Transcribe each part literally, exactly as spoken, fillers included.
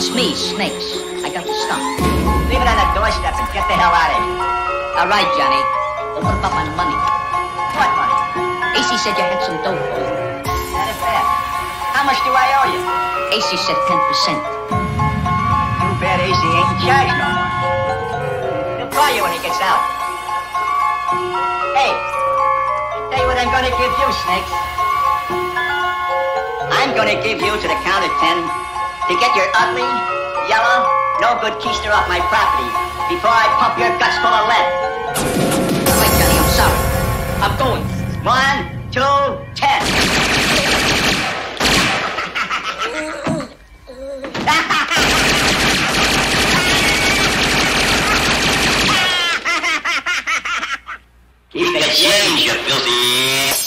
It's me, Snakes. I got the stuff. Leave it on the doorstep and get the hell out of here. All right, Johnny. But what about my money? What money? A C said you had some dough for you. That is bad. How much do I owe you? A C said ten percent. Too bad A C ain't in charge no more. He'll call you when he gets out. Hey, tell you what I'm gonna give you, Snakes. I'm gonna give you to the count of ten to get your ugly, yellow, no good keister off my property before I pump your guts full of lead. All right, Johnny, I'm sorry. I'm going. One, two, ten. Keep the change, you filthy.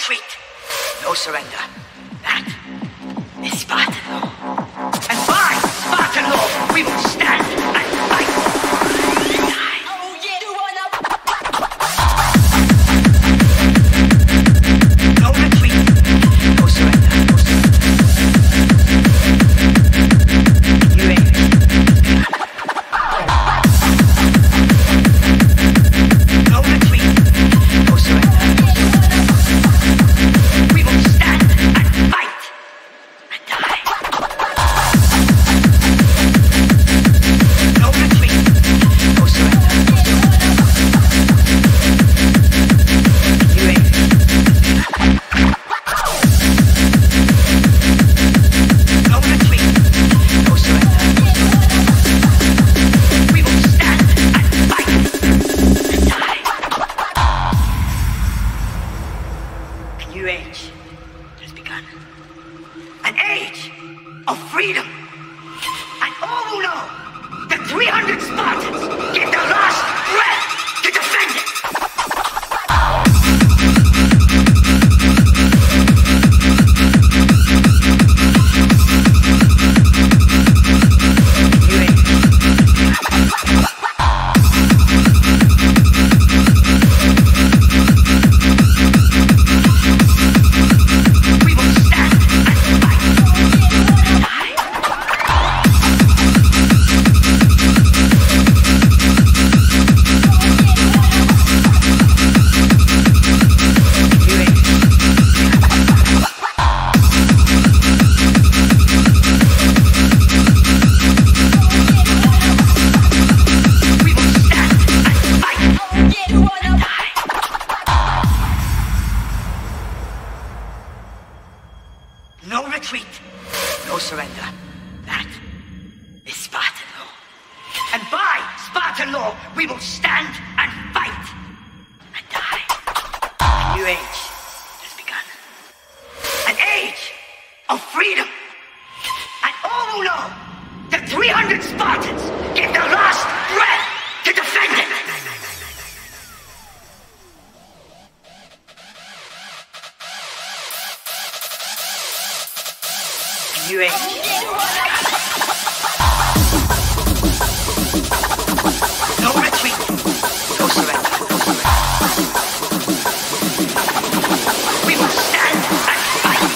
retreat, no surrender. That is Spartan law. And by Spartan law, we will stand and fight and die. Oh, yeah, you wanna... No retreat, no surrender, no surrender. You ain't... No retreat, no surrender. We will stand and fight and die. No retreat, no surrender. You ain't. No retreat, no surrender. We will stand and fight and die. A new age has begun. An age of freedom. And all who know that three hundred Spartans give their last breath to defend it. You ain't. We will stand and fight and die. You ain't. We will stand and fight and die. No retreat, no surrender. That is Spartan law. And by Spartan law, we will stand and fight and die. A new age has begun. An age of freedom. And all who know that three hundred Spartans give their last breath to defend it. A new age. No retreat, no surrender, no surrender. We will stand and fight.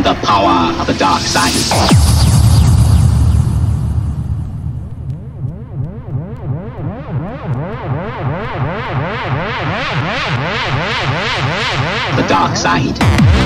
the power of the dark side. The dark side.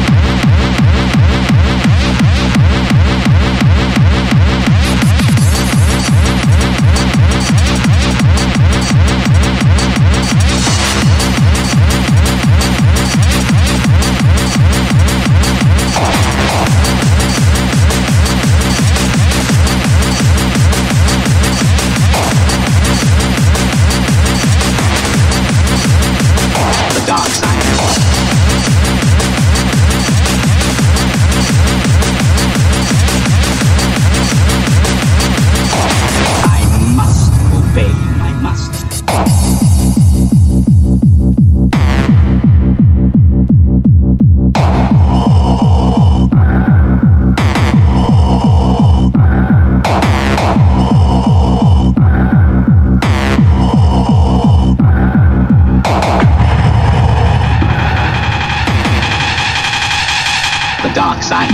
The dark side. I must obey my master. The dark side.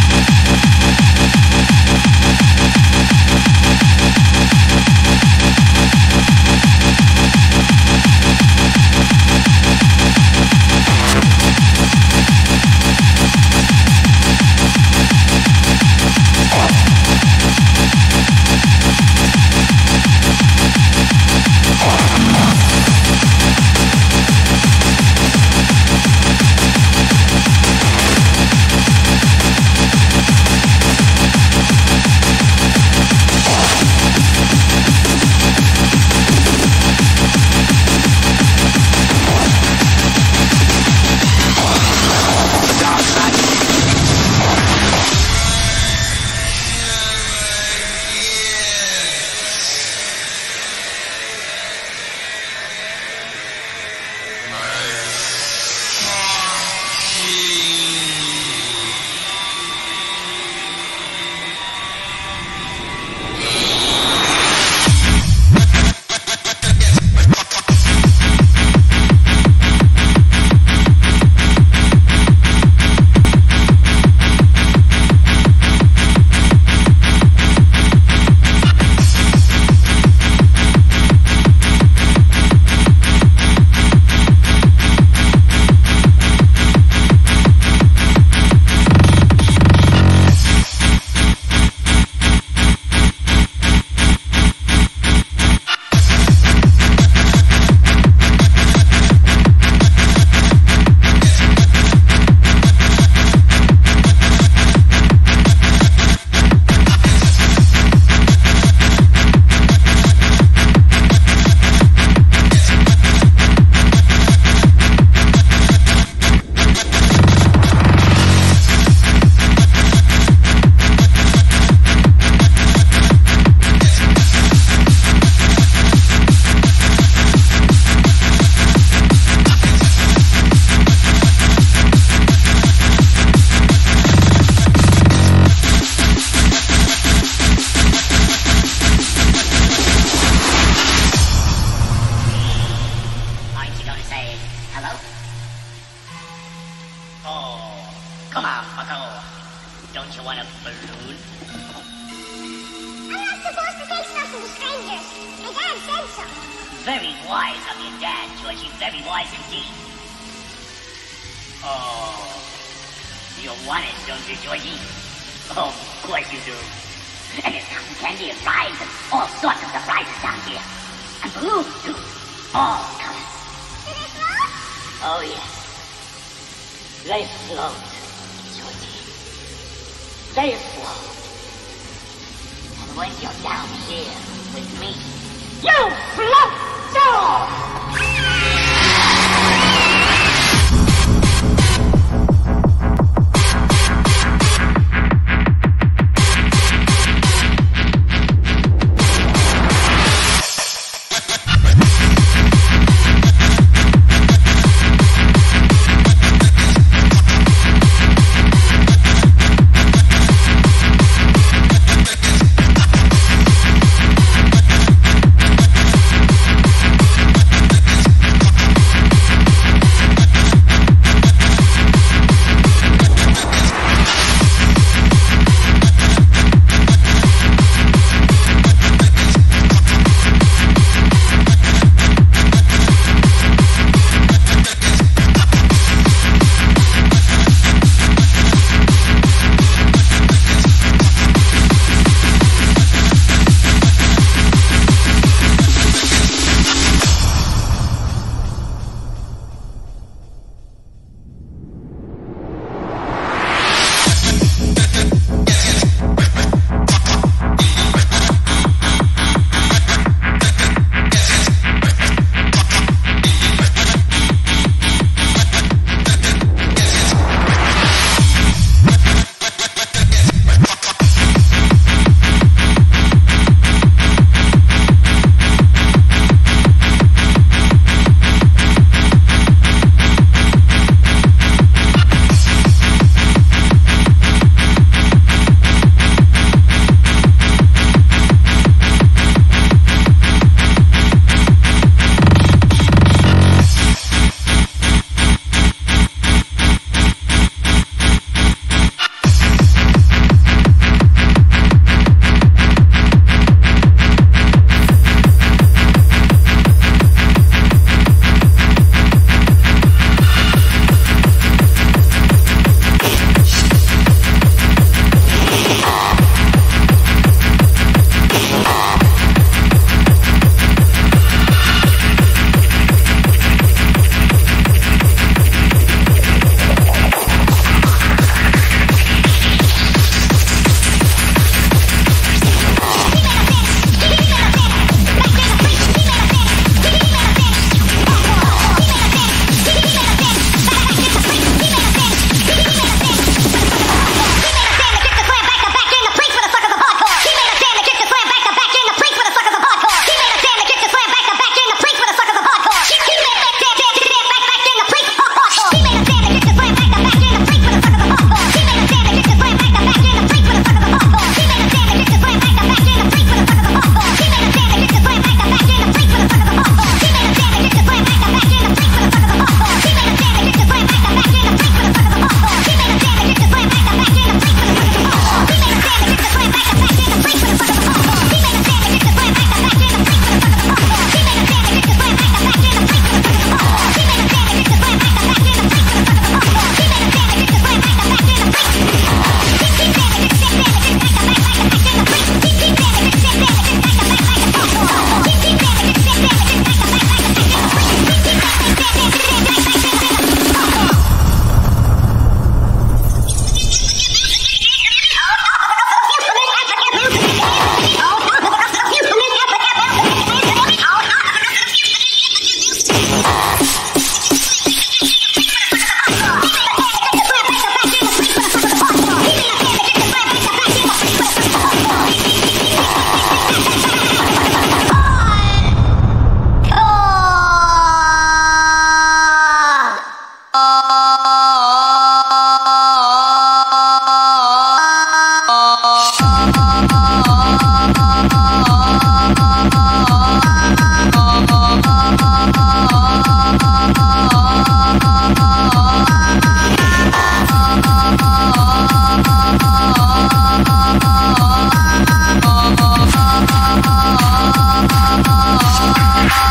Very wise of your dad, Georgie. Very wise indeed. Oh, you want it, don't you, Georgie? Oh, of course you do. And there's cotton candy and rides and all sorts of surprises down here. And balloons, too. All colors. Do they float? Oh, yes. They float, Georgie. They float. And when you're down here with me, you float too!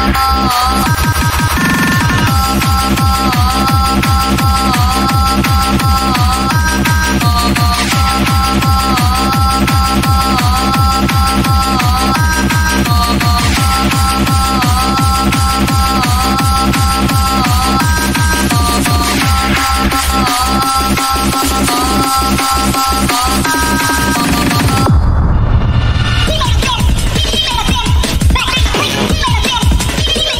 Liberación, liberación, liberación,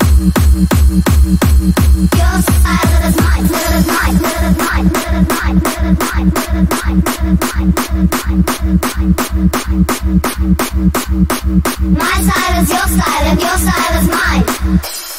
Your style is mine, is mine, is mine, is mine, is mine, is mine, is mine. My style is your style, and your style is mine.